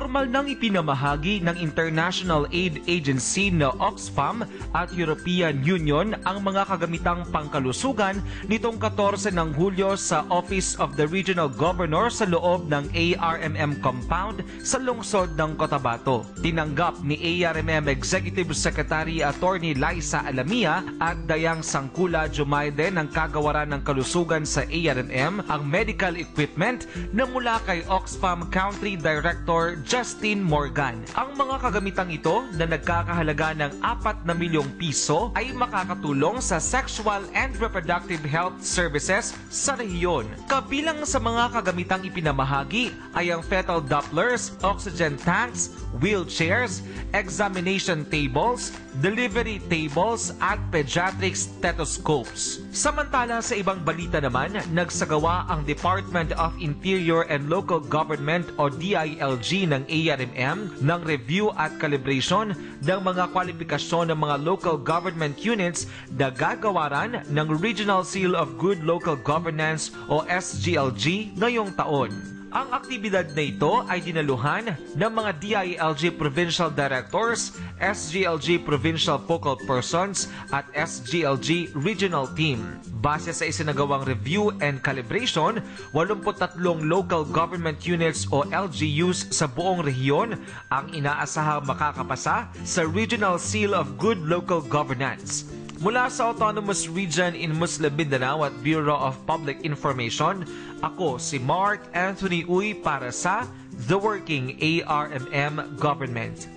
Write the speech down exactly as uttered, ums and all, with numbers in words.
Formal nang ipinamahagi ng International Aid Agency na Oxfam at European Union ang mga kagamitang pangkalusugan nitong fourteen ng Hulyo sa Office of the Regional Governor sa loob ng A R M M compound sa lungsod ng Cotabato. Tinanggap ni A R M M Executive Secretary Attorney Liza Alamia at Dayang Sangkula Jumayde ng Kagawaran ng Kalusugan sa A R M M ang medical equipment na mula kay Oxfam Country Director Justin Morgan. Ang mga kagamitang ito na nagkakahalaga ng apat na milyong piso ay makakatulong sa sexual and reproductive health services sa rehiyon. Kabilang sa mga kagamitang ipinamahagi ay ang fetal dopplers, oxygen tanks, wheelchairs, examination tables, delivery tables at pediatric stethoscopes. Samantala sa ibang balita naman, nagsagawa ang Department of Interior and Local Government o D I L G ng A R M M ng review at calibration ng mga kwalifikasyon ng mga local government units na gagawaran ng Regional Seal of Good Local Governance o S G L G ngayong taon. Ang aktibidad na ito ay dinaluhan ng mga D I L G Provincial Directors, S G L G Provincial Focal Persons at S G L G Regional Team. Base sa isinagawang review and calibration, eighty-three local government units o L G Us sa buong rehiyon ang inaasahang makakapasa sa Regional Seal of Good Local Governance. Mula sa Autonomous Region in Muslim Mindanao at Bureau of Public Information, ako si Mark Anthony Uy para sa The Working A R M M Government.